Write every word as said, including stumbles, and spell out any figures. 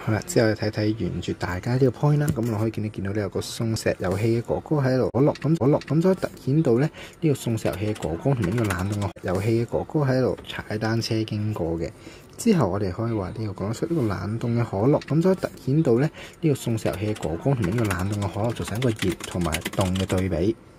好啦，之後睇睇沿住大街呢個 point 啦，咁我可以見到見到呢有個送石油氣嘅哥哥喺度可樂咁可樂咁，所以突顯到咧呢個送石油氣嘅哥哥同埋呢個冷凍嘅油氣嘅哥哥喺度踩單車經過嘅。之後我哋可以話呢個講出呢個冷凍嘅可樂，咁所以突顯到咧呢個送石油氣嘅哥哥同埋呢個冷凍嘅可樂造成一個熱同埋凍嘅對比。